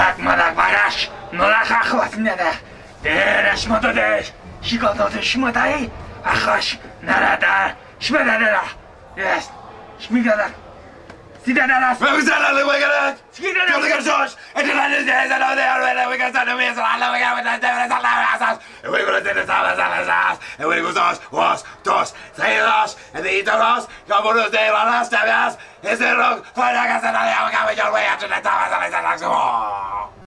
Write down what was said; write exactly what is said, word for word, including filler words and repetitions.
Tak manak magas, no la chachwas nada. Deres motodes, shikoto de shimotai, achas, narada, shmedada. Yes, shmigada. Sidadadas. Vamos a darle huecadas. Sidadadas. Yo le quiero sos. Entre las de esa no de arruela, we can stand the mesa, la we got the devil a las asas. And we're going to do the sabas a las asas. And we're going to dos, was, dos, seis dos, and the dos, como los de las tabias, es el rock, para que se la de agua, yo voy a tener tabas a las asas.